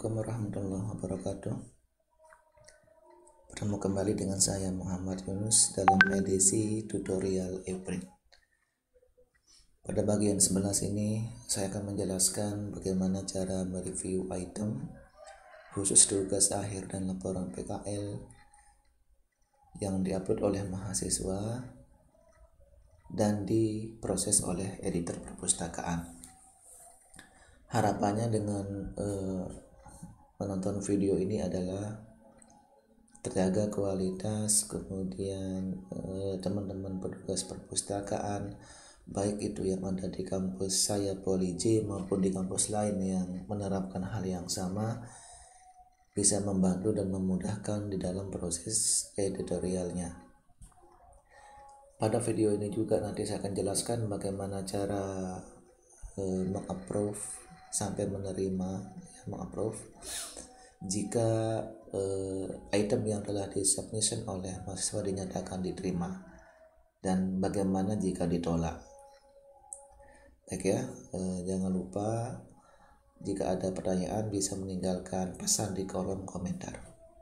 Assalamualaikum warahmatullahi wabarakatuh. Bertemu kembali dengan saya Muhammad Yunus dalam edisi tutorial April. Pada bagian 11 ini saya akan menjelaskan bagaimana cara mereview item khusus tugas akhir dan laporan PKL yang diupload oleh mahasiswa dan diproses oleh editor perpustakaan. Harapannya dengan menonton video ini adalah terjaga kualitas, kemudian teman-teman petugas perpustakaan baik itu yang ada di kampus saya Poli J maupun di kampus lain yang menerapkan hal yang sama bisa membantu dan memudahkan di dalam proses editorialnya. Pada video ini juga nanti saya akan jelaskan bagaimana cara mengapprove sampai menerima mengapprove jika item yang telah disubmission oleh mahasiswa dinyatakan diterima dan bagaimana jika ditolak. Baik ya, jangan lupa jika ada pertanyaan bisa meninggalkan pesan di kolom komentar.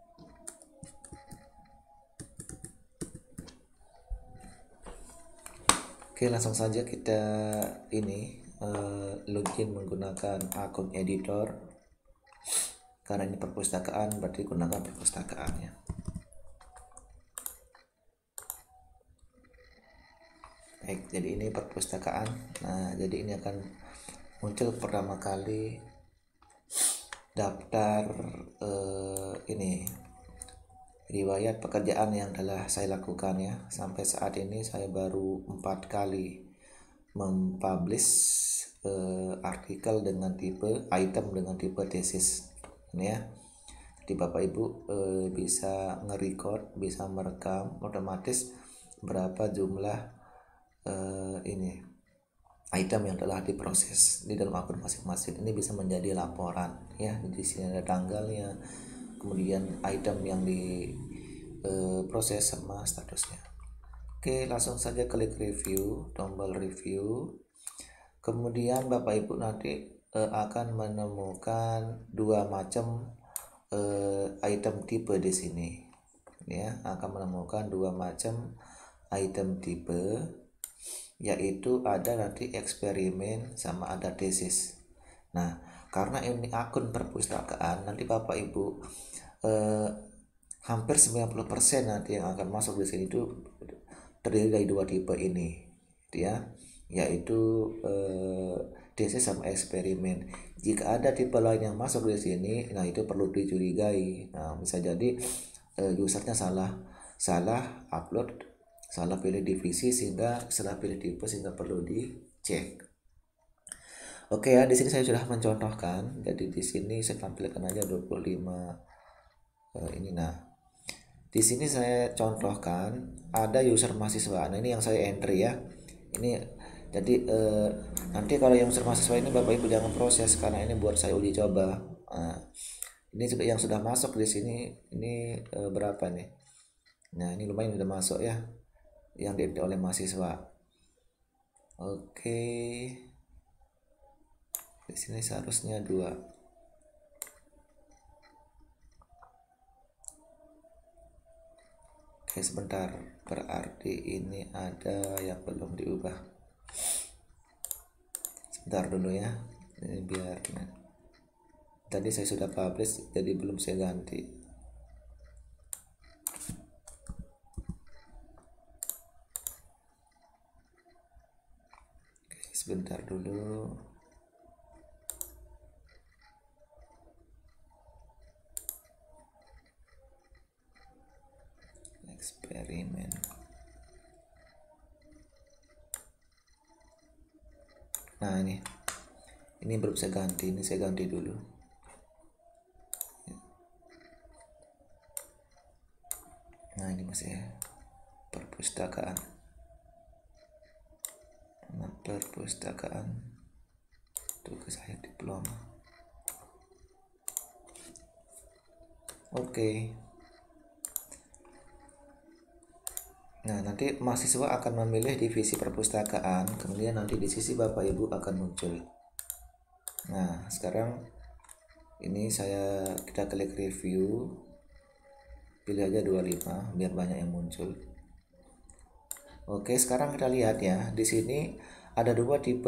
Oke, langsung saja kita login menggunakan akun editor. Karena ini perpustakaan berarti gunakan perpustakaannya. Baik, jadi ini perpustakaan. Nah, jadi ini akan muncul pertama kali daftar riwayat pekerjaan yang telah saya lakukan ya. Sampai saat ini saya baru 4 kali mempublish artikel dengan tipe item dengan tipe tesis. Ini ya, jadi Bapak Ibu bisa nge-record, bisa merekam otomatis berapa jumlah item yang telah diproses di dalam akun masing-masing. Ini bisa menjadi laporan ya. Di sini ada tanggalnya, kemudian item yang diproses sama statusnya. Oke, langsung saja klik review, tombol review. Kemudian Bapak Ibu nanti akan menemukan dua macam item tipe di sini ya, akan menemukan dua macam item tipe, yaitu ada nanti eksperimen sama ada tesis. Nah, karena ini akun perpustakaan, nanti Bapak Ibu hampir 90% nanti yang akan masuk di sini itu terdiri dari dua tipe ini ya, yaitu tesis sama eksperimen. Jika ada tipe lain yang masuk di sini, nah itu perlu dicurigai. Nah, bisa jadi usernya salah upload, salah pilih divisi sehingga salah pilih tipe sehingga perlu dicek. Oke ya, di sini saya sudah mencontohkan. Jadi di sini saya tampilkan aja 25 ini. Nah, di sini saya contohkan ada user mahasiswa. Nah, ini yang saya entry ya. Ini jadi nanti kalau yang user mahasiswa ini Bapak Ibu jangan proses karena ini buat saya uji coba. Nah, ini juga yang sudah masuk di sini ini berapa nih? Nah, ini lumayan sudah masuk ya yang diedit oleh mahasiswa. Oke. Di sini seharusnya 2. Oke, sebentar, berarti ini ada yang belum diubah. Sebentar dulu ya, ini biar tadi saya sudah publish jadi belum saya ganti. Oke, sebentar dulu. Eksperimen. Nah, ini belum saya ganti, ini saya ganti dulu. Nah, ini masih perpustakaan. Nah, perpustakaan tugas akhir diploma. Oke. Nah, nanti mahasiswa akan memilih divisi perpustakaan, kemudian nanti di sisi Bapak Ibu akan muncul. Nah, sekarang Ini kita klik review, pilih aja 25 biar banyak yang muncul. Oke, sekarang kita lihat ya, di sini ada dua tipe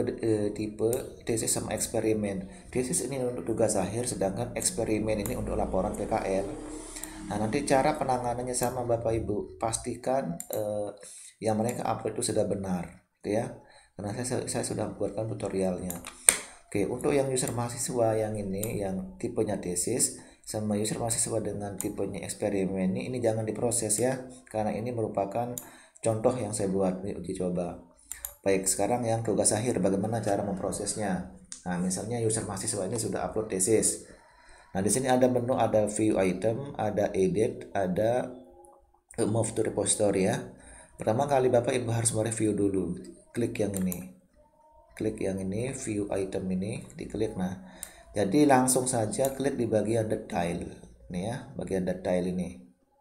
tesis sama eksperimen. Tesis ini untuk tugas akhir, sedangkan eksperimen ini untuk laporan PKL. Nah, nanti cara penanganannya sama Bapak Ibu, pastikan yang mereka upload itu sudah benar, gitu ya. Karena saya sudah buatkan tutorialnya. Oke, untuk yang user mahasiswa yang ini, yang tipenya tesis, sama user mahasiswa dengan tipenya eksperimen ini jangan diproses ya, karena ini merupakan contoh yang saya buat di uji coba. Baik, sekarang yang tugas akhir, bagaimana cara memprosesnya. Nah, misalnya user mahasiswa ini sudah upload tesis. Nah, di sini ada menu, ada view item, ada edit, ada move to repository ya. Pertama kali Bapak Ibu harus mereview dulu. Klik yang ini. Klik yang ini, view item ini, diklik. Nah, jadi langsung saja klik di bagian detail. Nih ya, bagian detail ini.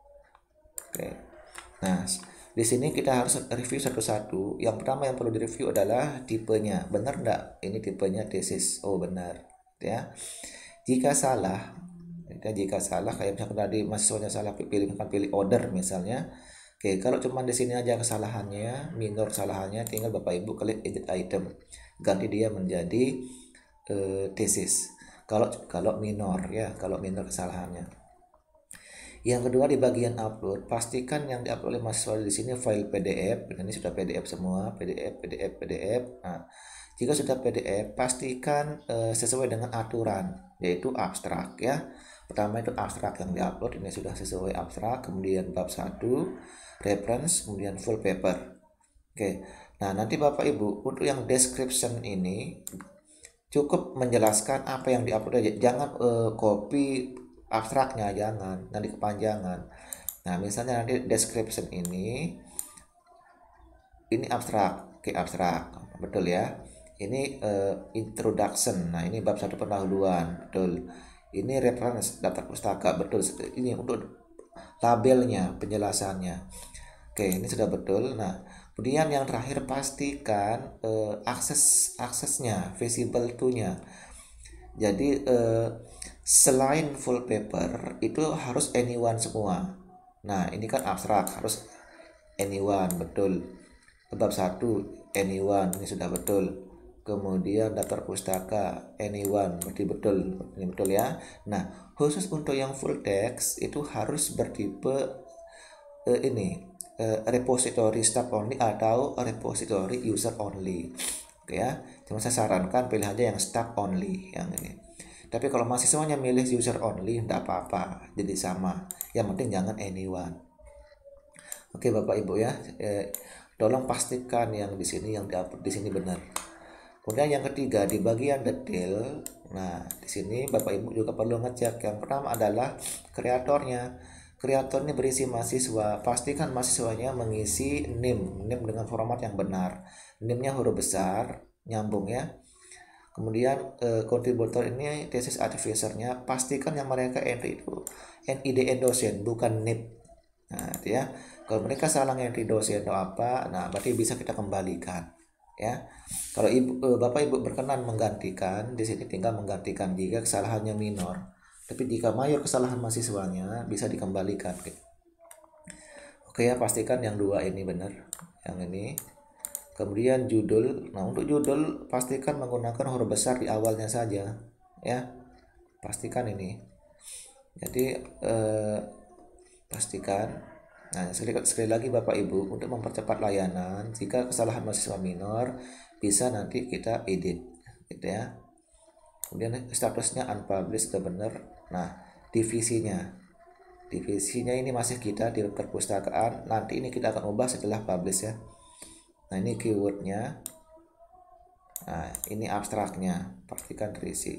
Oke. Nah, di sini kita harus review satu-satu. Yang pertama yang perlu direview adalah tipenya. Benar enggak? Ini tipenya tesis. Oh, benar. Ya. Jika salah, kayak misalkan tadi mahasiswanya salah pilih order misalnya. Oke, kalau cuma di sini aja kesalahannya, minor kesalahannya, tinggal Bapak Ibu klik edit item, ganti dia menjadi tesis. Kalau minor ya, kalau minor kesalahannya. Yang kedua di bagian upload, pastikan yang diupload oleh mahasiswa di sini file PDF. Ini sudah PDF semua, PDF. Nah, jika sudah PDF, pastikan sesuai dengan aturan, yaitu abstrak ya. Pertama itu abstrak yang diupload, ini sudah sesuai abstrak, kemudian bab 1, reference, kemudian full paper. Oke. Nah, nanti Bapak Ibu untuk yang description ini cukup menjelaskan apa yang diupload aja. Jangan copy abstraknya, jangan, nanti kepanjangan. Nah, misalnya nanti description ini abstrak, oke abstrak, betul ya. Ini introduction, nah ini bab 1 pendahuluan, betul. Ini reference daftar pustaka, betul. Ini untuk labelnya, penjelasannya. Oke, ini sudah betul. Nah, kemudian yang terakhir pastikan aksesnya, visible to-nya. Jadi selain full paper itu harus anyone semua. Nah, ini kan abstrak, harus anyone, betul. Bab 1 anyone, ini sudah betul. Kemudian daftar pustaka anyone, berarti betul, ini betul ya. Nah, khusus untuk yang full text itu harus bertipe repository staff only atau repository user only. Oke ya, cuma saya sarankan pilih aja yang staff only yang ini. Tapi kalau mahasiswanya milih user only, tidak apa-apa, jadi sama. Yang penting jangan anyone. Oke Bapak Ibu ya, tolong pastikan yang di sini yang diupload di sini benar. Kemudian yang ketiga di bagian detail, nah di sini Bapak Ibu juga perlu ngecek. Yang pertama adalah kreatornya. Kreator ini berisi mahasiswa. Pastikan mahasiswanya mengisi NIM dengan format yang benar. NIM-nya huruf besar, nyambung ya. Kemudian kontributor ini tesis advisornya, pastikan yang mereka entry itu NIDN dosen bukan NIP. Nah, itu ya. Kalau mereka salah entry dosen atau apa, nah berarti bisa kita kembalikan ya. Kalau Bapak Ibu berkenan menggantikan, di sini tinggal menggantikan jika kesalahannya minor. Tapi jika mayor kesalahan mahasiswanya bisa dikembalikan. Oke ya, pastikan yang dua ini benar. Yang ini. Kemudian judul. Nah, untuk judul pastikan menggunakan huruf besar di awalnya saja ya. Pastikan ini. Jadi pastikan. Nah, sekali lagi Bapak Ibu, untuk mempercepat layanan, jika kesalahan mahasiswa minor, bisa nanti kita edit, gitu ya. Kemudian statusnya unpublished, sudah benar. Nah, divisinya ini masih kita di perpustakaan. Nanti ini kita akan ubah setelah publish ya. Nah, ini keywordnya. Nah, ini abstraknya, pastikan terisi.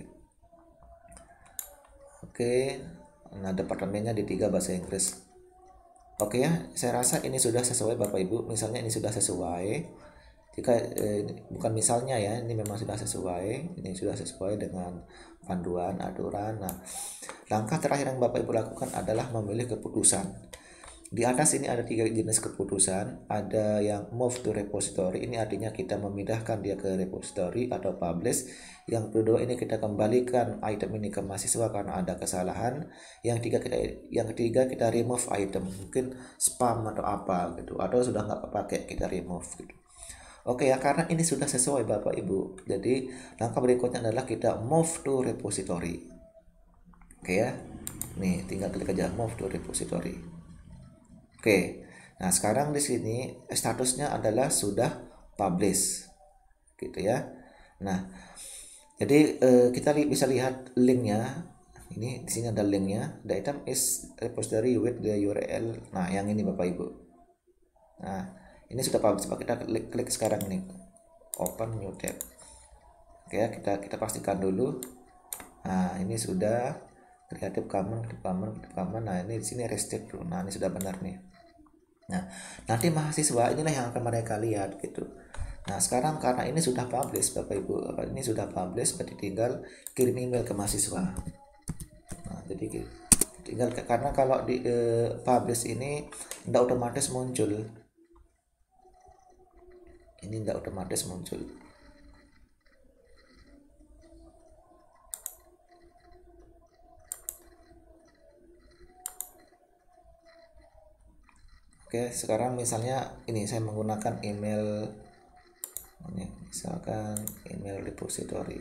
Oke. Nah, departemennya di 3 bahasa Inggris. Oke ya, saya rasa ini sudah sesuai Bapak Ibu. Misalnya ini sudah sesuai. Jika bukan misalnya ya, ini memang sudah sesuai. Ini sudah sesuai dengan panduan aturan. Nah, langkah terakhir yang Bapak Ibu lakukan adalah memilih keputusan. Di atas ini ada 3 jenis keputusan. Ada yang move to repository, ini artinya kita memindahkan dia ke repository atau publish. Yang kedua ini kita kembalikan item ini ke mahasiswa karena ada kesalahan. Yang ketiga kita remove item, mungkin spam atau apa gitu, atau sudah nggak kepake kita remove gitu. Oke ya, karena ini sudah sesuai Bapak Ibu, jadi langkah berikutnya adalah kita move to repository. Oke ya, nih tinggal klik aja move to repository. Oke, nah sekarang di sini statusnya adalah sudah publish, gitu ya. Nah, jadi kita bisa lihat linknya. Ini di sini ada linknya. The item is repository with the URL. Nah, yang ini Bapak Ibu. Nah, ini sudah publish. Coba kita klik sekarang nih. Open new tab. Oke ya, kita pastikan dulu. Nah, ini sudah Creative Commons. Nah, ini di sini restrict dulu. Nah, ini sudah benar nih. Nah, nanti mahasiswa inilah yang akan mereka lihat gitu. Nah, sekarang karena ini sudah publish Bapak Ibu, ini sudah publish, berarti tinggal kirim email ke mahasiswa. Nah, jadi tinggal karena kalau di publish ini tidak otomatis muncul. Ini tidak otomatis muncul. Oke, sekarang misalnya ini saya menggunakan email ini, misalkan email repository.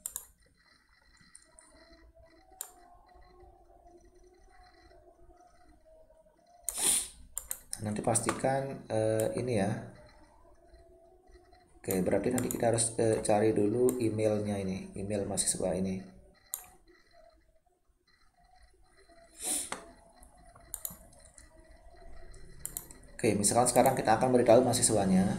Nanti pastikan ini ya. Oke, berarti nanti kita harus cari dulu emailnya ini, email mahasiswa ini. Oke, misalkan sekarang kita akan beritahu mahasiswanya.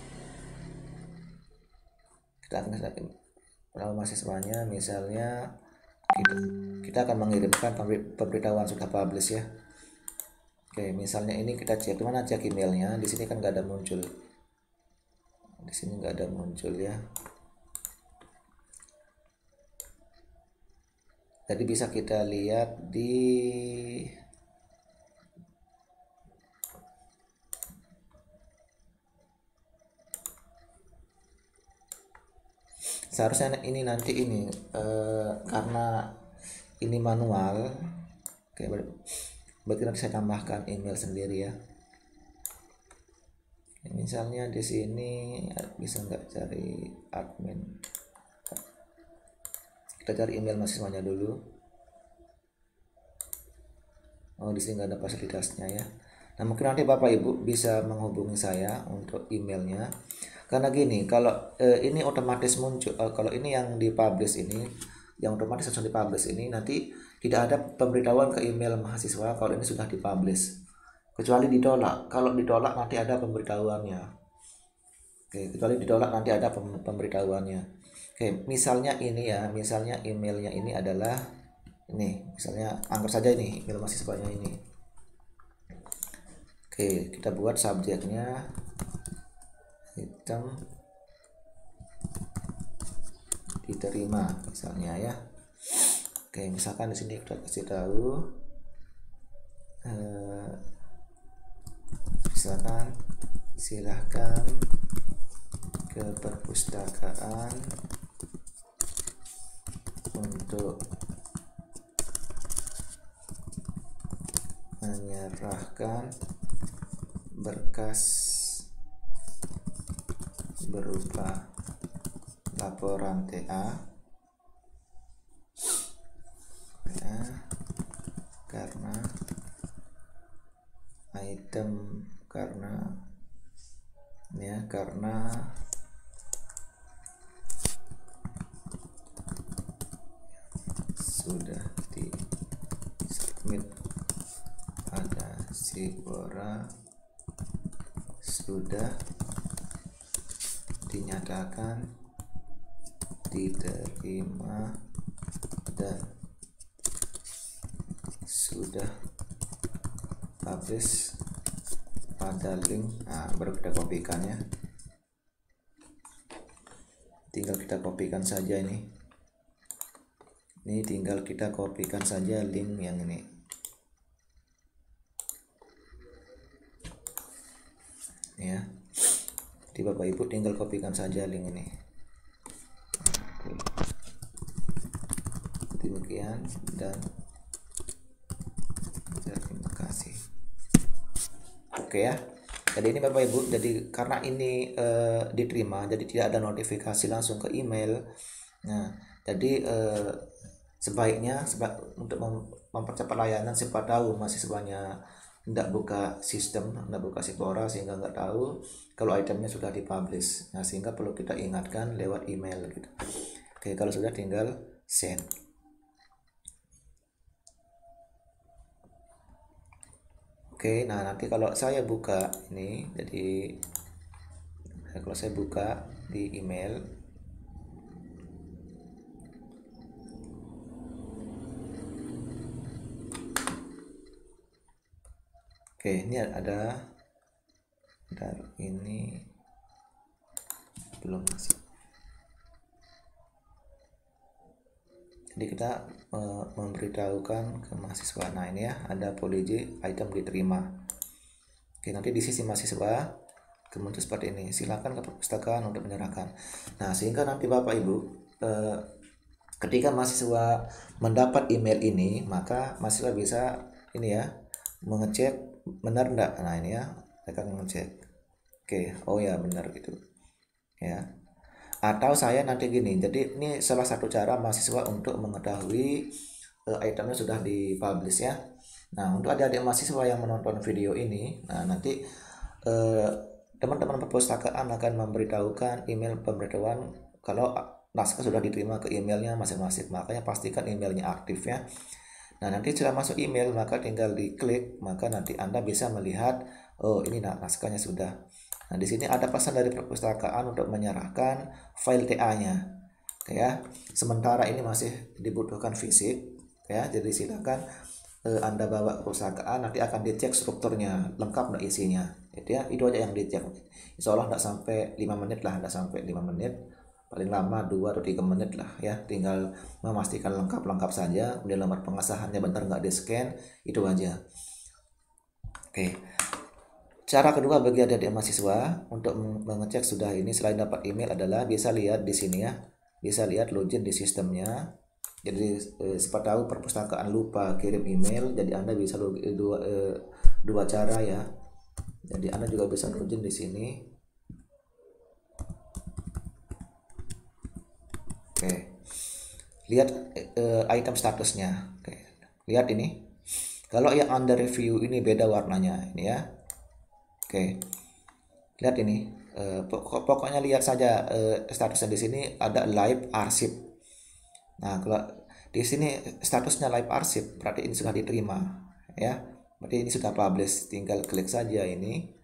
Kita akan beritahu mahasiswanya, misalnya kita akan mengirimkan pemberitahuan sudah publish ya. Oke, misalnya ini kita cek, mana cek emailnya? Di sini kan nggak ada muncul. Di sini nggak ada muncul ya. Jadi bisa kita lihat di seharusnya ini nanti ini karena ini manual. Oke, berarti nanti saya tambahkan email sendiri ya. Misalnya di sini bisa nggak cari admin, kita cari email mahasiswanya dulu. Oh, di sini nggak ada fasilitasnya ya. Nah, mungkin nanti Bapak Ibu bisa menghubungi saya untuk emailnya. Karena gini, kalau ini otomatis muncul, kalau ini yang dipublish ini, yang otomatis langsung dipublish ini, nanti tidak ada pemberitahuan ke email mahasiswa kalau ini sudah dipublish. Kecuali ditolak. Kalau ditolak nanti ada pemberitahuannya. Oke, kecuali ditolak nanti ada pemberitahuannya. Oke, misalnya ini ya, misalnya emailnya ini adalah ini, misalnya anggap saja ini email mahasiswanya ini. Oke, kita buat subjeknya item diterima misalnya ya. Oke, misalkan di sini kita kasih tahu misalkan silahkan ke perpustakaan untuk menyerahkan berkas berupa laporan TA ya, karena item karena sudah di submit pada Sipora, sudah dinyatakan diterima dan sudah publish pada link. Nah, baru kita kopikan ya, tinggal kita kopikan saja ini tinggal kita kopikan saja link yang ini. ya. Jadi Bapak Ibu tinggal kopikan saja link ini. Demikian dan terima kasih. Oke ya. Jadi ini Bapak Ibu, jadi karena ini diterima, jadi tidak ada notifikasi langsung ke email. Nah, jadi sebaiknya untuk mempercepat layanan, siapa tahu mahasiswanya tidak buka sistem, tidak buka Sipora sehingga nggak tahu kalau itemnya sudah dipublish. Nah, sehingga perlu kita ingatkan lewat email gitu. Oke, kalau sudah tinggal send. Oke, nah nanti kalau saya buka ini, jadi kalau saya buka di email, oke, ini ada ini belum masih. Jadi kita memberitahukan ke mahasiswa. Nah ini ya, ada Polyj item diterima. Oke, nanti di sisi mahasiswa kemudian seperti ini, silakan ke perpustakaan untuk menyerahkan. Nah sehingga nanti Bapak Ibu ketika mahasiswa mendapat email ini, maka mahasiswa bisa ini ya, mengecek benar enggak. Nah ini ya, mereka mengecek. Oke, oh ya benar gitu ya. Atau saya nanti gini, jadi ini salah satu cara mahasiswa untuk mengetahui itemnya sudah dipublish ya. Nah untuk adik-adik mahasiswa yang menonton video ini, nah nanti teman-teman perpustakaan akan memberitahukan email pemberitahuan kalau naskah sudah diterima ke emailnya masing-masing. Makanya pastikan emailnya aktif ya. Nah nanti setelah masuk email maka tinggal diklik, maka nanti Anda bisa melihat oh ini naskahnya sudah. Nah, di sini ada pesan dari perpustakaan untuk menyerahkan file TA-nya. Ya. Sementara ini masih dibutuhkan fisik, ya. Jadi silakan Anda bawa ke perpustakaan, nanti akan dicek strukturnya, lengkap enggak isinya. Itu ya, itu aja yang dicek. Insya Allah enggak sampai 5 menit lah, enggak sampai 5 menit. Paling lama 2 atau 3 menit lah ya. Tinggal memastikan lengkap saja, kemudian nomor pengesahannya bentar enggak di-scan, itu aja. Oke. Cara kedua bagi adik-adik mahasiswa untuk mengecek sudah ini selain dapat email adalah bisa lihat di sini ya, bisa lihat login di sistemnya. Jadi siapa tahu perpustakaan lupa kirim email, jadi Anda bisa login dua cara ya. Jadi Anda juga bisa login di sini. Oke, lihat item statusnya. Oke, lihat ini. Kalau yang under review ini beda warnanya ini ya. Oke, lihat ini. Pokoknya lihat saja statusnya di sini ada live arsip. Nah, kalau di sini statusnya live arsip berarti ini sudah diterima ya. Berarti ini sudah publish, tinggal klik saja ini.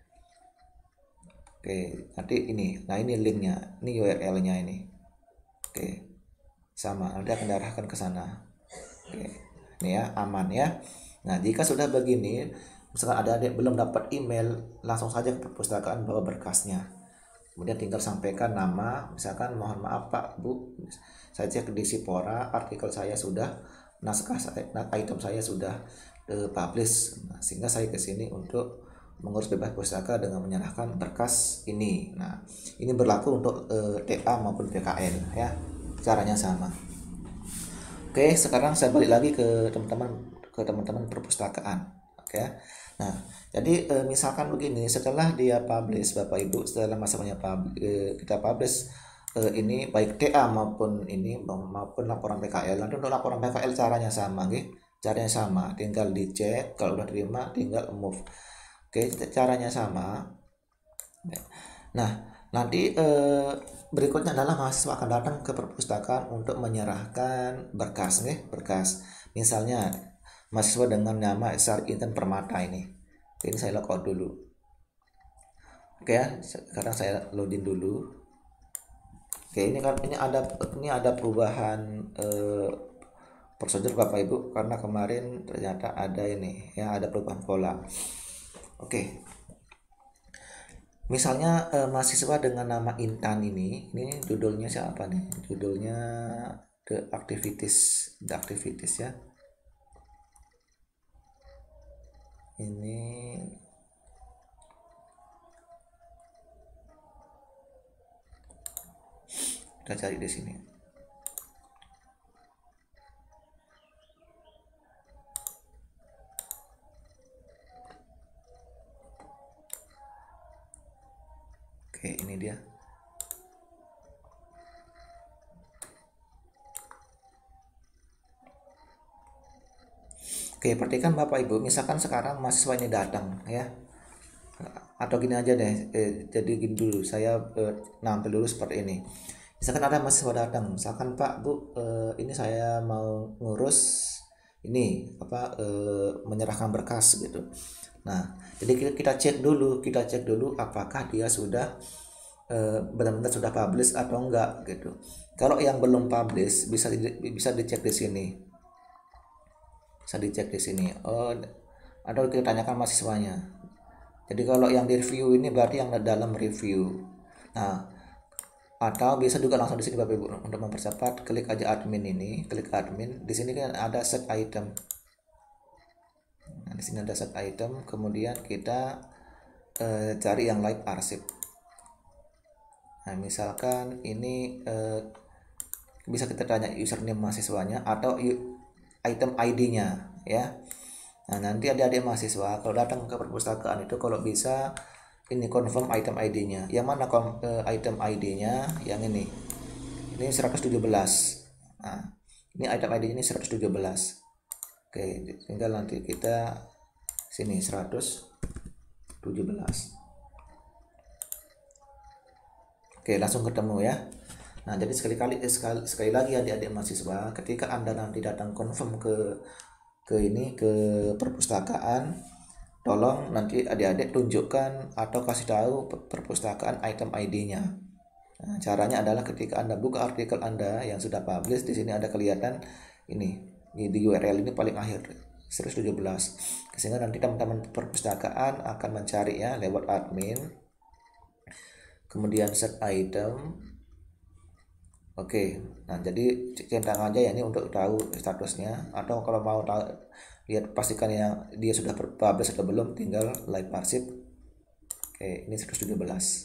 Oke, nanti ini. Nah, ini linknya, ini URL-nya ini. Oke. Sama, nanti akan diarahkan ke sana. Oke. Ini ya, aman ya. Nah, jika sudah begini, misalkan ada adik belum dapat email, langsung saja ke perpustakaan bawa berkasnya. Kemudian tinggal sampaikan nama, misalkan mohon maaf Pak Bu, saya cek di Sipora, artikel saya sudah, naskah item saya sudah publish. Nah, sehingga saya ke sini untuk mengurus bebas pustaka dengan menyerahkan berkas ini. Nah, ini berlaku untuk TA maupun PKL ya. Caranya sama. Oke, sekarang saya balik lagi ke teman-teman perpustakaan. Oke. Nah, jadi misalkan begini, setelah dia publish Bapak Ibu, setelah masanya kita publish ini baik TA maupun laporan PKL. Nanti untuk laporan PKL caranya sama, gitu. Caranya sama, tinggal dicek, kalau udah terima tinggal move. Oke, caranya sama. Nah, nanti berikutnya adalah mahasiswa akan datang ke perpustakaan untuk menyerahkan berkas berkas. Misalnya mahasiswa dengan nama SR Inten Permata ini. Ini saya logout dulu. Oke ya, sekarang saya login dulu. Oke, ini ada perubahan prosedur Bapak Ibu karena kemarin ternyata ada ini ya, ada perubahan pola. Oke. Misalnya mahasiswa dengan nama Intan ini judulnya siapa nih? Judulnya The Activities ya. Ini Kita cari di sini. Oke, ini dia. Oke, perhatikan Bapak Ibu, misalkan sekarang mahasiswa ini datang ya. Atau gini aja deh, jadi gini dulu, saya nampil dulu seperti ini. Misalkan ada mahasiswa datang, misalkan Pak Bu, ini saya mau ngurus ini apa menyerahkan berkas gitu. Nah, jadi kita cek dulu apakah dia sudah benar-benar sudah publish atau enggak gitu. Kalau yang belum publish bisa dicek di sini. Bisa dicek di sini. Oh, atau kita tanyakan mahasiswanya. Jadi kalau yang di review ini berarti yang dalam review. Nah, atau bisa juga langsung di sini Bapak Ibu untuk mempercepat, klik aja admin ini, klik admin. Di sini kan ada set item. Nah, di sini ada set item, kemudian kita cari yang live arsip. Nah, misalkan ini bisa kita tanya username mahasiswanya atau item ID-nya ya. Nah, nanti adik-adik mahasiswa kalau datang ke perpustakaan itu kalau bisa ini confirm item ID-nya. Yang mana item ID-nya? Yang ini. Ini 117. Nah, ini item ID ini 117. Oke, tinggal nanti kita sini 117. Oke, langsung ketemu ya. Nah, jadi sekali lagi adik-adik mahasiswa, ketika Anda nanti datang confirm ke perpustakaan, tolong nanti adik-adik tunjukkan atau kasih tahu perpustakaan item ID-nya. Nah, caranya adalah ketika Anda buka artikel Anda yang sudah publish, di sini ada kelihatan ini di URL ini paling akhir 117. Sehingga nanti teman-teman perpustakaan akan mencari ya lewat admin. Kemudian set item. Oke, nah jadi centang aja ya ini untuk tahu statusnya, atau kalau mau tahu lihat pastikan yang dia sudah publish atau belum, tinggal live arsip. Oke, ini 117.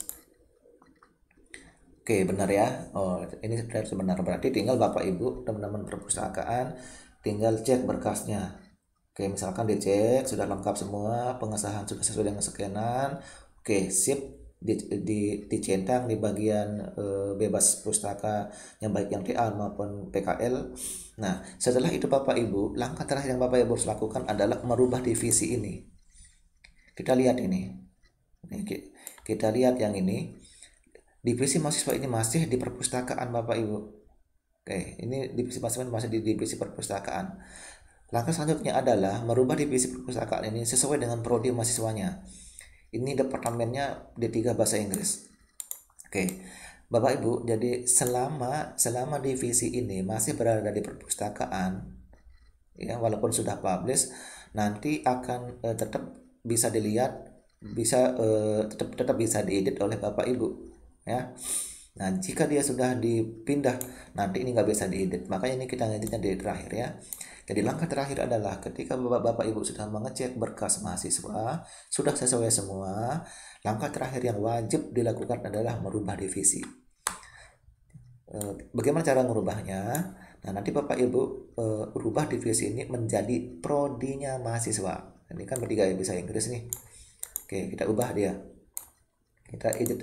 Oke, benar ya. Oh, ini benar, berarti tinggal Bapak Ibu teman-teman perpustakaan tinggal cek berkasnya. Oke, misalkan dicek sudah lengkap semua, pengesahan sudah sesuai dengan scanan. Oke, sip. Dicentang di bagian bebas pustaka yang baik yang TA maupun PKL. Nah, setelah itu Bapak Ibu, langkah terakhir yang Bapak Ibu harus lakukan adalah merubah divisi ini. Kita lihat ini. Kita lihat yang ini. Divisi mahasiswa ini masih di perpustakaan Bapak Ibu. Oke, ini divisi mahasiswa masih di divisi perpustakaan. Langkah selanjutnya adalah merubah divisi perpustakaan ini sesuai dengan prodi mahasiswanya. Ini departemennya D3 Bahasa Inggris. Oke, Bapak Ibu, jadi selama divisi ini masih berada di perpustakaan, ya walaupun sudah publish, nanti akan tetap bisa dilihat, bisa tetap bisa diedit oleh Bapak Ibu, ya. Nah, jika dia sudah dipindah, nanti ini nggak bisa diedit. Makanya ini kita ngeditnya di terakhir ya. Jadi langkah terakhir adalah ketika Bapak Ibu sudah mengecek berkas mahasiswa, sudah sesuai semua, langkah terakhir yang wajib dilakukan adalah merubah divisi. Bagaimana cara merubahnya? Nah, nanti Bapak Ibu rubah divisi ini menjadi prodinya mahasiswa. Ini kan bertiga bahasa Inggris nih. Oke, kita ubah dia. Kita edit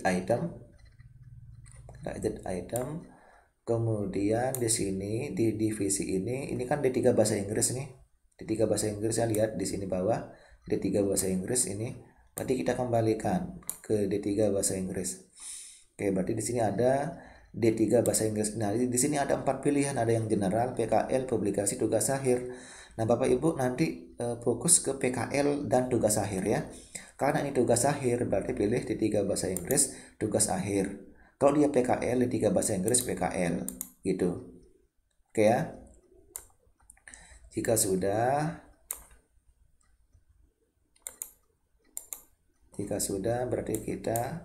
item. Kemudian di sini di divisi ini kan D3 Bahasa Inggris nih. D3 Bahasa Inggris, saya lihat di sini bawah D3 Bahasa Inggris ini. Berarti kita kembalikan ke D3 Bahasa Inggris. Oke, berarti di sini ada D3 Bahasa Inggris. Nah, di sini ada 4 pilihan, ada yang general, PKL, publikasi, tugas akhir. Nah, Bapak Ibu nanti fokus ke PKL dan tugas akhir ya. Karena ini tugas akhir, berarti pilih D3 Bahasa Inggris, tugas akhir. Kalau dia PKL, D3 Bahasa Inggris PKL gitu. Oke ya. Jika sudah berarti kita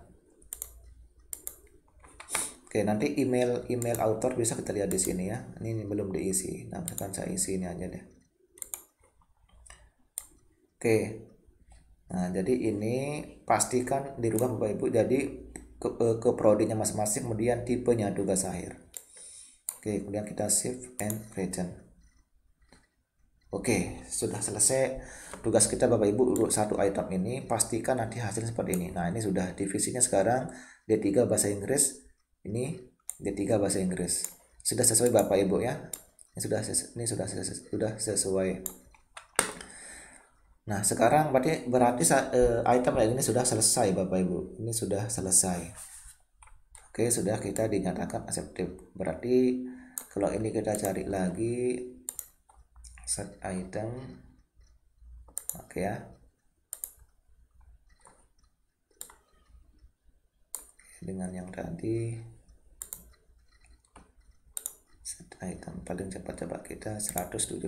Oke, nanti email author bisa kita lihat di sini ya. Ini belum diisi. Nah, akan saya isi ini aja deh. Oke. Nah, jadi ini pastikan dirubah Bapak Ibu jadi ke prodinya masing-masing, kemudian tipenya tugas akhir. Oke, kemudian kita save and return. Oke, sudah selesai tugas kita Bapak Ibu untuk satu item ini. Pastikan nanti hasilnya seperti ini. Nah, ini sudah divisinya sekarang D3 bahasa Inggris, ini D3 bahasa Inggris. Sudah sesuai Bapak Ibu ya. Ini sudah sesuai. Nah, sekarang berarti item yang ini sudah selesai Bapak Ibu. Ini sudah selesai. Oke, sudah kita dinyatakan accepted. Berarti kalau ini kita cari lagi set item, oke ya, dengan yang tadi set item paling cepat coba kita 117.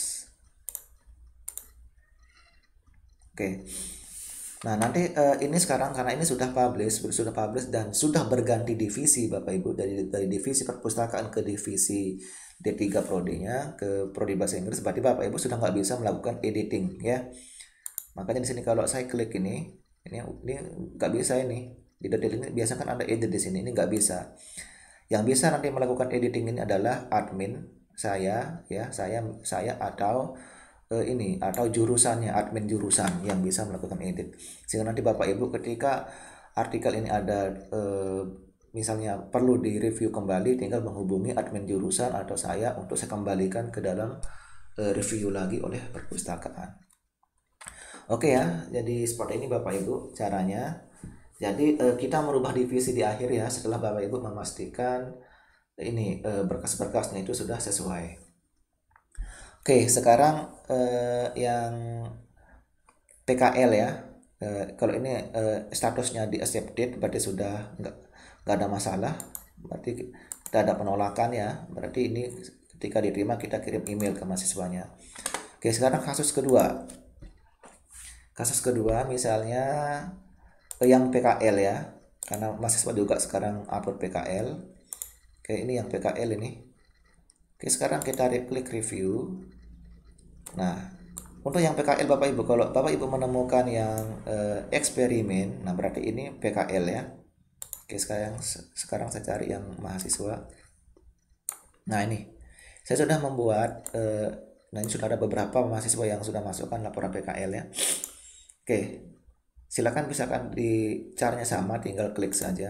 Oke. Nah, nanti ini sekarang karena ini sudah publish dan sudah berganti divisi Bapak Ibu, dari divisi perpustakaan ke divisi D3 prodinya ke prodi bahasa Inggris, berarti Bapak Ibu sudah nggak bisa melakukan editing ya. Makanya di sini kalau saya klik ini nggak bisa ini. Di detail ini biasa kan ada edit di sini, ini nggak bisa. Yang bisa nanti melakukan editing ini adalah admin saya ya, saya atau atau jurusannya, admin jurusan yang bisa melakukan edit. Sehingga nanti Bapak Ibu ketika artikel ini ada misalnya perlu direview kembali, tinggal menghubungi admin jurusan atau saya untuk saya kembalikan ke dalam review lagi oleh perpustakaan. Oke ya, jadi seperti ini Bapak Ibu caranya. Jadi kita merubah divisi di akhir ya, setelah Bapak Ibu memastikan ini berkas-berkasnya itu sudah sesuai. Oke, sekarang yang PKL ya. Kalau ini statusnya di accepted, berarti sudah nggak ada masalah. Berarti tidak ada penolakan ya. Berarti ini ketika diterima kita kirim email ke mahasiswanya. Oke, sekarang kasus kedua. Kasus kedua misalnya yang PKL ya. Karena mahasiswa juga sekarang upload PKL. Oke, ini yang PKL ini. Oke, sekarang kita klik review. Nah, untuk yang PKL Bapak Ibu, kalau Bapak Ibu menemukan yang eksperimen, nah berarti ini PKL ya. Oke, sekarang saya cari yang mahasiswa. Nah, ini saya sudah membuat nah ini sudah ada beberapa mahasiswa yang sudah masukkan laporan PKL ya. Oke, silakan misalkan di caranya sama, tinggal klik saja.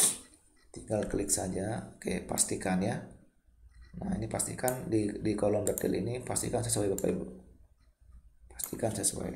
Oke, pastikan ya. Nah, ini pastikan di kolom detail ini pastikan sesuai Bapak Ibu. Pastikan sesuai.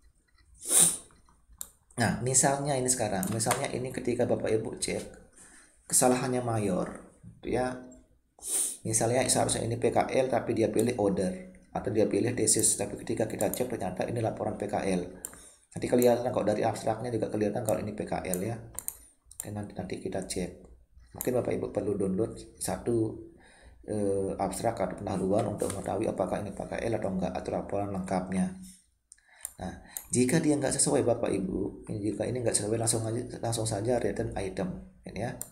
Nah, misalnya ini ketika Bapak Ibu cek kesalahannya mayor ya. Misalnya seharusnya ini PKL tapi dia pilih order atau dia pilih thesis, tapi ketika kita cek ternyata ini laporan PKL. Nanti kelihatan kok dari abstraknya juga kelihatan kalau ini PKL ya. Dan nanti kita cek. Mungkin Bapak Ibu perlu download satu abstrak atau pendahuluan untuk mengetahui apakah ini PKL atau enggak, atau laporan lengkapnya. Nah, jika dia enggak sesuai Bapak Ibu, jika ini enggak sesuai langsung saja return item ini ya.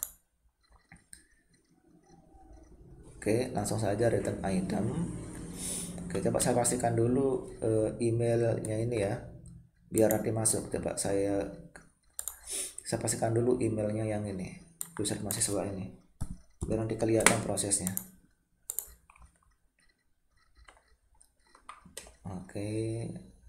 Oke, langsung saja return item. Oke, coba saya pastikan dulu emailnya ini ya, biar nanti masuk. Coba saya pastikan dulu emailnya yang ini, tulisan mahasiswa ini, biar nanti kelihatan prosesnya. Oke.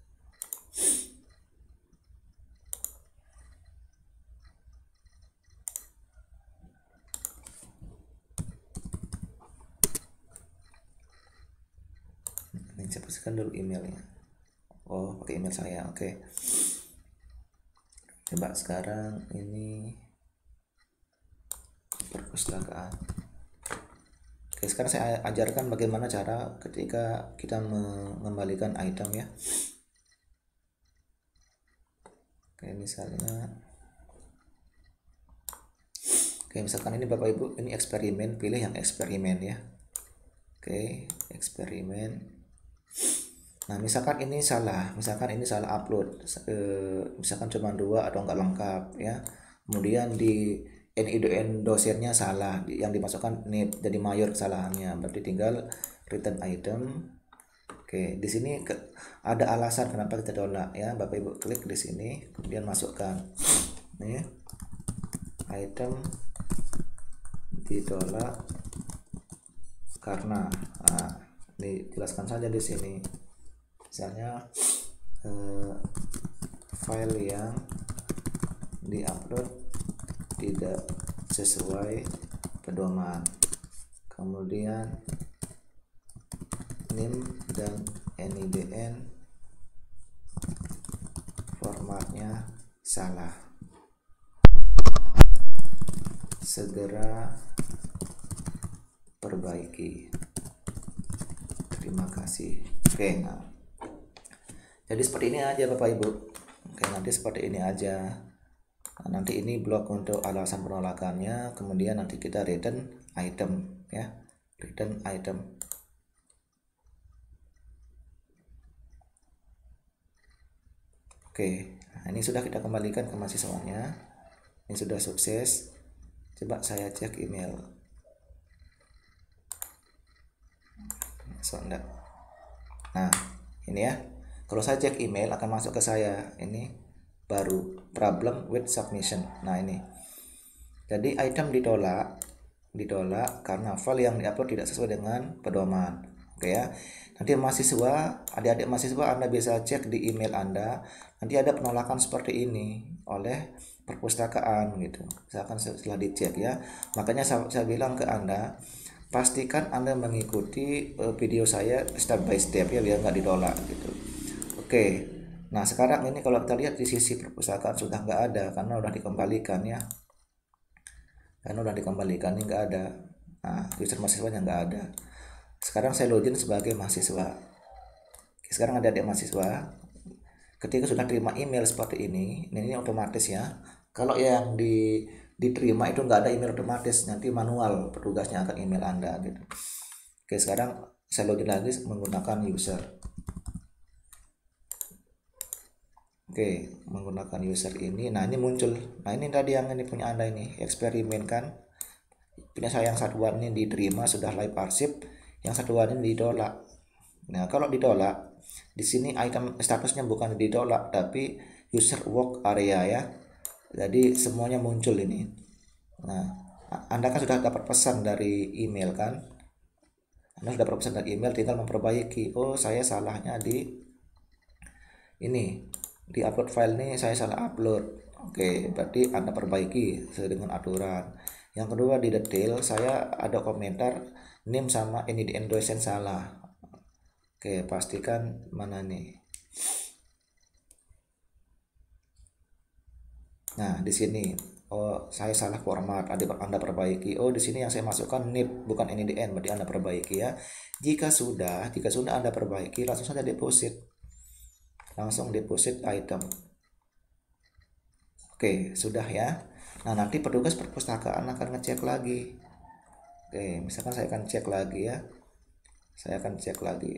Ini saya pastikan dulu emailnya. Oh, pakai email saya. Oke. Coba sekarang ini perpustakaan. Oke, sekarang saya ajarkan bagaimana cara ketika kita mengembalikan item ya. Oke, misalkan ini Bapak Ibu, ini eksperimen, pilih yang eksperimen ya. Oke, eksperimen. Nah, misalkan ini salah upload, misalkan cuma 2 atau enggak lengkap ya. Kemudian di NIDN dosennya salah, yang dimasukkan ini jadi mayor kesalahannya, berarti tinggal return item. Oke, di sini ada alasan kenapa kita tolak ya. Bapak Ibu klik di sini, kemudian masukkan nih item ditolak karena dijelaskan saja di sini, misalnya file yang diupload tidak sesuai pedoman, kemudian NIM dan NIDN formatnya salah, segera perbaiki, terima kasih. Oke, nah jadi seperti ini aja Bapak Ibu. Oke, nanti seperti ini aja. Nah, nanti ini blok untuk alasan penolakannya, kemudian nanti kita return item ya, return item. Oke, nah ini sudah kita kembalikan ke mahasiswanya. Ini sudah sukses. Coba saya cek email. Enggak. Nah, ini ya. Kalau saya cek email akan masuk ke saya. Ini baru problem with submission. Nah, ini. Jadi item ditolak karena file yang diupload tidak sesuai dengan pedoman. Oke ya. Nanti mahasiswa, adik-adik mahasiswa Anda bisa cek di email Anda. Nanti ada penolakan seperti ini oleh perpustakaan gitu. Misalkan setelah dicek ya. Makanya saya bilang ke Anda, pastikan Anda mengikuti video saya step by step ya, biar nggak ditolak gitu. Oke, nah sekarang ini kalau kita lihat di sisi perpustakaan sudah nggak ada karena udah dikembalikan ya, karena udah dikembalikan ini nggak ada. Nah, user mahasiswanya nggak ada. Sekarang saya login sebagai mahasiswa. Oke, sekarang ada adik mahasiswa, ketika sudah terima email seperti ini otomatis ya. Kalau yang diterima itu nggak ada email otomatis, nanti manual petugasnya akan email Anda gitu. Oke, sekarang saya login lagi menggunakan user. Oke, menggunakan user ini. Nah, ini muncul. Nah, ini tadi yang ini punya Anda ini, eksperimen kan. Punya saya yang satuan ini diterima sudah live arsip, yang satuan ini ditolak. Nah, kalau ditolak, di sini item statusnya bukan ditolak tapi user work area ya. Jadi semuanya muncul ini. Nah, Anda kan sudah dapat pesan dari email kan? Anda sudah dapat pesan dari email, tinggal memperbaiki. Oh, saya salahnya di ini, di upload file ini saya salah upload. Oke, berarti Anda perbaiki sesuai dengan aturan. Yang kedua, di detail saya ada komentar name sama NIDN dosen salah. Oke, pastikan mana nih. Nah, di sini oh saya salah format, Anda perbaiki. Oh, di sini yang saya masukkan NIP bukan NIDN, berarti Anda perbaiki ya. Jika sudah Anda perbaiki, langsung saja deposit. Langsung deposit item. Oke, sudah ya. Nah, nanti petugas perpustakaan akan ngecek lagi. Oke, misalkan saya akan cek lagi ya. Saya akan cek lagi.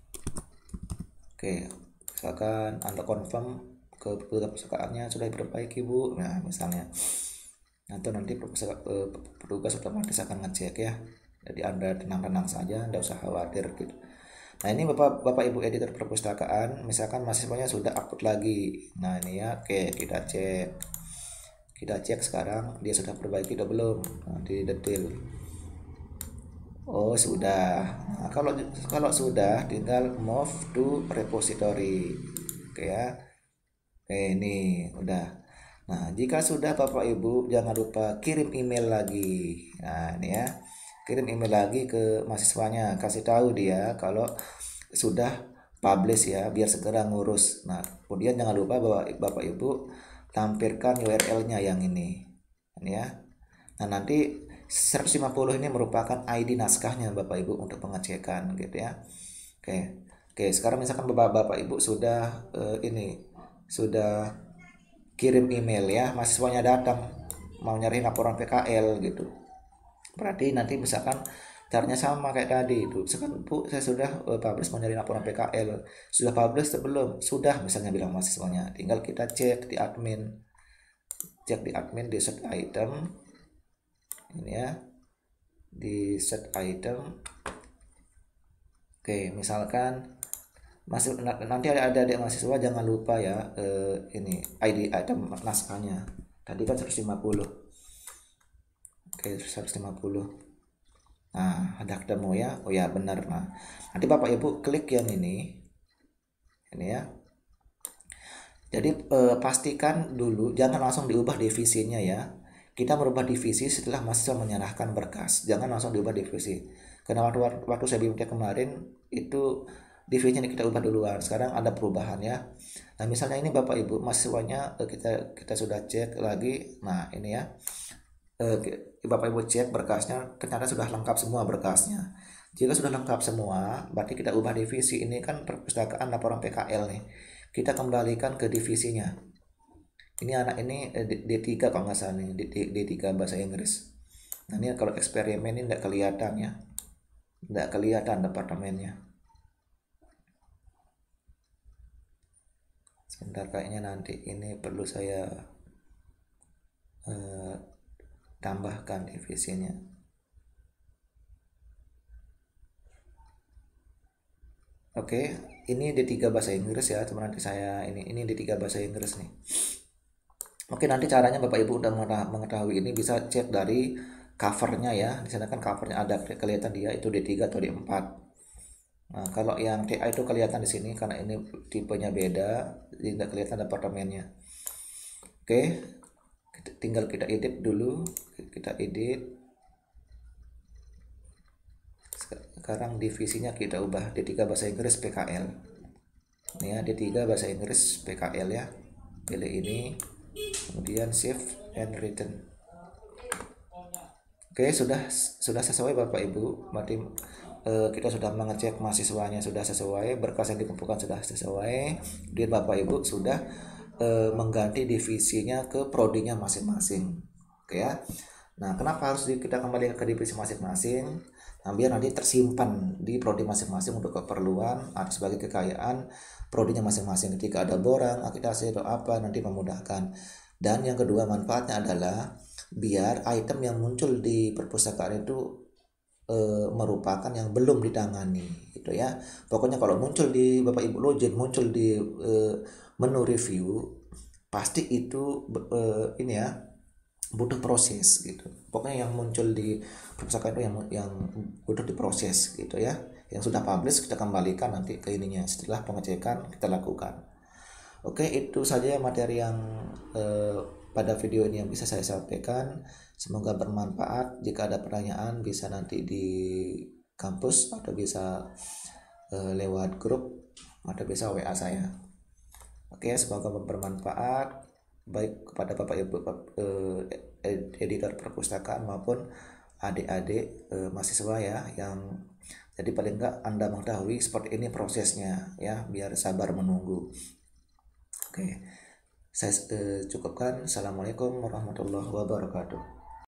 Oke, misalkan Anda confirm ke perpustakaannya sudah diperbaiki Bu. Nah, misalnya nanti petugas otomatis akan ngecek ya. Jadi Anda tenang-tenang saja, tidak usah khawatir gitu. Nah, ini Bapak Ibu editor perpustakaan, misalkan mahasiswanya sudah upload lagi. Nah, ini ya, oke, kita cek sekarang dia sudah perbaiki atau belum. Nah, di detail. Oh, sudah. Nah, kalau sudah tinggal move to repository. Oke ya. Oke, ini udah. Nah, jika sudah Bapak Ibu jangan lupa kirim email lagi. Nah, ini ya. Kirim email lagi ke mahasiswanya, kasih tahu dia kalau sudah publish ya, biar segera ngurus. Nah, kemudian jangan lupa bahwa Bapak Ibu tampilkan URL-nya yang ini. Ini ya. Nah, nanti 150 ini merupakan ID naskahnya Bapak Ibu untuk pengecekan gitu ya. Oke, sekarang misalkan Bapak Ibu sudah sudah kirim email ya, mahasiswanya datang mau nyari laporan PKL gitu. Berarti nanti misalkan caranya sama kayak tadi itu. Misalkan Bu, saya sudah publish mau nyari laporan PKL. Sudah publish atau belum? Sudah, misalnya bilang mahasiswanya. Tinggal kita cek di admin. Cek di admin di set item. Ini ya. Di set item. Oke, misalkan nanti ada mahasiswa jangan lupa ya ini ID item naskahnya. Tadi kan 150. Oke, 150. Nah, ada ketemu ya. Oh ya, benar. Nah, nanti Bapak Ibu klik yang ini ya. Jadi pastikan dulu jangan langsung diubah divisinya ya. Kita merubah divisi setelah mahasiswa menyerahkan berkas. Jangan langsung diubah divisi. Karena waktu saya bimbing kemarin itu divisinya kita ubah duluan. Sekarang ada perubahan ya. Nah, misalnya ini Bapak Ibu mahasiswanya kita sudah cek lagi. Nah, ini ya. Bapak Ibu cek berkasnya ternyata sudah lengkap semua berkasnya. Jika sudah lengkap semua, berarti kita ubah divisi. Ini kan perpustakaan laporan PKL nih. Kita kembalikan ke divisinya. Ini anak ini D3 kalau nggak salah nih, D3 bahasa Inggris. Nah, ini kalau eksperimen ini nggak kelihatan ya. Nggak kelihatan departemennya. Sebentar, kayaknya nanti ini perlu saya tambahkan divisinya. Oke, ini D3 bahasa Inggris ya, teman. Nanti saya ini D3 bahasa Inggris nih. Oke, nanti caranya Bapak Ibu udah mengetahui ini bisa cek dari covernya ya. Di sana kan covernya ada kelihatan dia itu D3 atau D4. Nah, kalau yang TA itu kelihatan di sini karena ini tipenya beda, jadi tidak kelihatan departemennya. Oke, tinggal kita edit dulu, kita edit. Sekarang divisinya kita ubah D3 bahasa Inggris PKL. Ini ya, D3 bahasa Inggris PKL ya. Pilih ini, kemudian save and return. Oke, sudah sesuai Bapak Ibu. Berarti kita sudah mengecek mahasiswanya sudah sesuai, berkas yang dikumpulkan sudah sesuai. Kemudian Bapak Ibu sudah mengganti divisinya ke prodinya masing-masing. Oke ya. Nah, kenapa harus kita kembali ke divisi masing-masing? Nah, biar nanti tersimpan di prodi masing-masing untuk keperluan atau sebagai kekayaan prodinya masing-masing. Ketika ada borang, akreditasi atau apa nanti memudahkan. Dan yang kedua manfaatnya adalah biar item yang muncul di perpustakaan itu merupakan yang belum ditangani gitu ya. Pokoknya kalau muncul di Bapak Ibu login, muncul di menu review, pasti itu ini ya butuh proses gitu. Pokoknya yang muncul di perpustakaan itu yang butuh diproses gitu ya. Yang sudah publish kita kembalikan nanti ke ininya setelah pengecekan kita lakukan. Oke, itu saja materi yang pada video ini yang bisa saya sampaikan. Semoga bermanfaat. Jika ada pertanyaan bisa nanti di kampus atau bisa lewat grup atau bisa WA saya. Oke, semoga bermanfaat baik kepada Bapak Ibu editor perpustakaan maupun adik-adik mahasiswa ya, yang jadi paling enggak Anda mengetahui seperti ini prosesnya ya, biar sabar menunggu. Oke, saya cukupkan. Assalamualaikum warahmatullahi wabarakatuh.